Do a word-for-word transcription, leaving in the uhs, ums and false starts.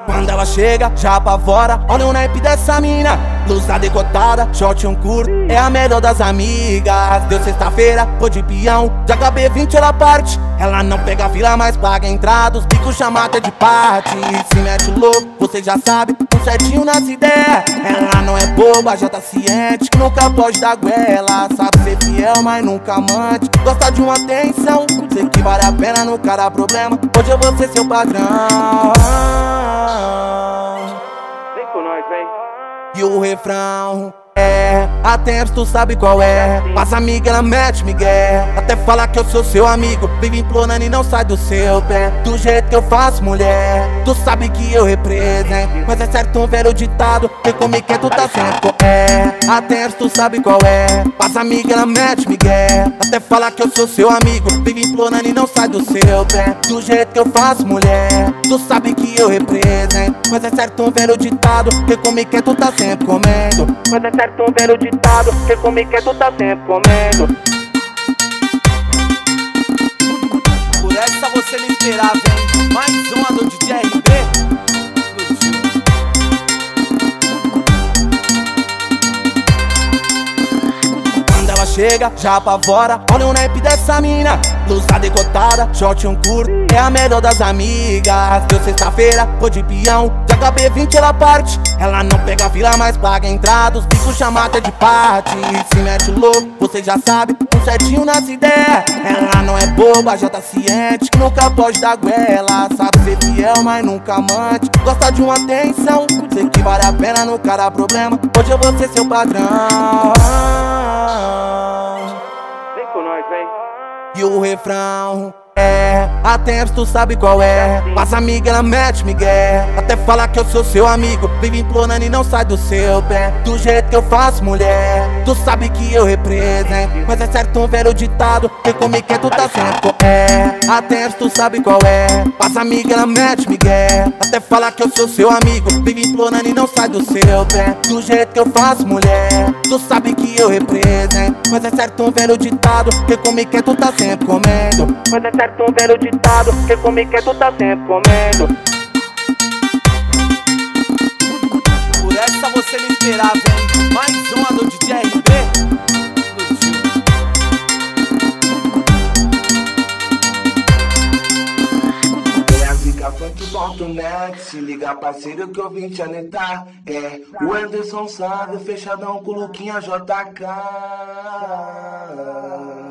Quando ela chega, já apavora. Olha o naipe dessa mina, blusa decotada, short um curto, é a melhor das amigas. Deu sexta-feira, foi de peão, de H B vinte ela parte. Ela não pega fila, mas paga entrada, os bicos chamada de parte. Se mete louco, você já sabe, um certinho nas ideias. Ela não é boba, já tá ciente, que nunca pode dar goela. Sabe ser fiel, mas nunca amante, gosta de uma atenção, sei que vale a pena, nunca dá problema. Hoje eu vou ser seu padrão. Vem com nós, vem. E o refrão é: atento, tu sabe qual é. Mas amiga, ela mete migué, até fala que eu sou seu amigo, vive implorando e não sai do seu pé. Do jeito que eu faço, mulher, tu sabe que eu represento. Mas é certo um velho ditado, que comigo é tu tá sempre. É, atento, tu sabe qual é. Mas amiga, ela mete migué, até fala que eu sou seu amigo, vive implorando e não sai do seu pé. Do jeito que eu faço, mulher, tu sabe que eu represento. Mas é certo um velho ditado, que comigo é tu tá sempre comendo. Mas é certo um velho ditado, que comigo é tu tá sempre comendo. Por essa você me esperava, hein? Mais uma do D J R B. Quando ela chega, já apavora. Olha o naipe dessa mina, blusa decotada, short um curto, é a melhor das amigas. Deu sexta-feira, foi de peão, de H B vinte ela parte. Ela não pega fila, mas paga entrada, os bicos chamada de parte. Se mete louco, você já sabe, um certinho nas ideias. Ela não é boba, já tá ciente, que nunca pode dar goela. Sabe ser fiel, mas nunca amante, gosta de uma atenção, sei que vale a pena, nunca dá problema. Hoje eu vou ser seu padrão. Vem com nós, vem. E o refrão é: atento, tu sabe qual é. Mas amiga, ela mete migué, até fala que eu sou seu amigo, vive implorando e não sai do seu pé. Do jeito que eu faço, mulher, tu sabe que eu represento. Mas é certo um velho ditado, que comigo é tu tá sempre. É, atento, tu sabe qual é. Mas amiga, ela mete migué, até fala que eu sou seu amigo, vive implorando e não sai do seu pé. Do jeito que eu faço, mulher, tu sabe que eu represento. Mas é certo um velho ditado, que comigo é tu tá sempre comendo. Mas é certo um velho ditado, que comigo é tu tá sempre comendo. Por essa você me esperava, hein? Mais uma do D J R B. Funk ponto net, se liga parceiro que eu vim te alentar. É o Anderson Sávio, fechadão com o Luquinha J K.